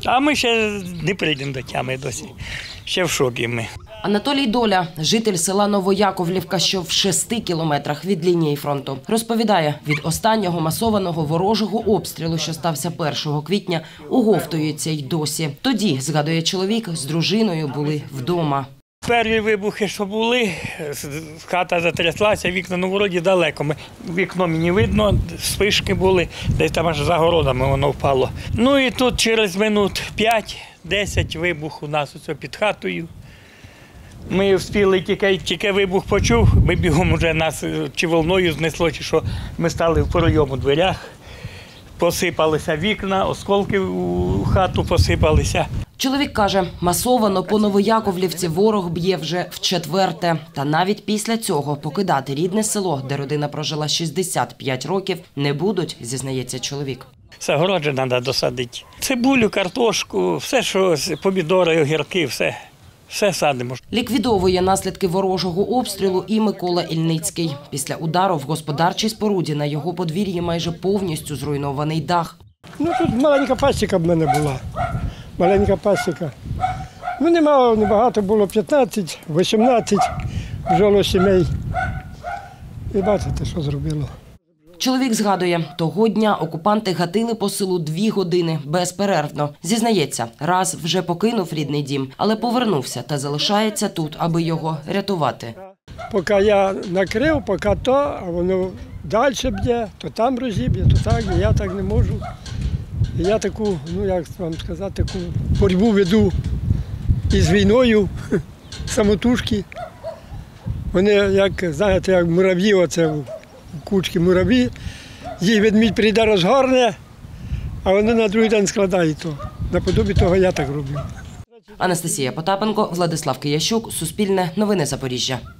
А ми ще не прийдемо до тями досі. Ще в шокі ми. Анатолій Доля, житель села Новояковлівка, що в 6 кілометрах від лінії фронту, розповідає, від останнього масованого ворожого обстрілу, що стався 1 квітня, оговтується й досі. Тоді, згадує чоловік, з дружиною були вдома. Перші вибухи, що були, хата затряслася, вікна, ну, вроді далеко. Вікно мені видно, спишки були, десь там аж за городами воно впало. Ну і тут через минут 5-10 вибух у нас оце під хатою. Ми встигли, тільки вибух почув, ми бігом вже нас чи волною знесло, чи що. Ми стали в пройому дверях, посипалися вікна, осколки у хату посипалися. Чоловік каже, масовано по Новояковлівці ворог б'є вже вчетверте. Та навіть після цього покидати рідне село, де родина прожила 65 років, не будуть, зізнається чоловік. Загороджі треба досадити. Цибулю, картошку, все, що помідори, огірки, все садимо. Ліквідовує наслідки ворожого обстрілу і Микола Ільницький. Після удару в господарчій споруді на його подвір'ї майже повністю зруйнований дах. Ну, тут маленька пасіка в мене була. Маленька пасіка. Ну, небагато було, 15-18 жило сімей. І бачите, що зробило. Чоловік згадує, того дня окупанти гатили по селу 2 години безперервно. Зізнається, раз вже покинув рідний дім, але повернувся та залишається тут, аби його рятувати. Поки я накрив, поки то, а воно далі б'є, то там розіб'є, то так, я так не можу. І я таку, ну як вам сказати, таку боротьбу веду із війною, самотужки. Вони, як, знаєте, як мурав'ї, оце в кучки мурав'ї, їх ведмідь прийде розгорне, а вони на другий день складають то. Наподобі того я так роблю. Анастасія Потапенко, Владислав Киящук, Суспільне, Новини Запоріжжя.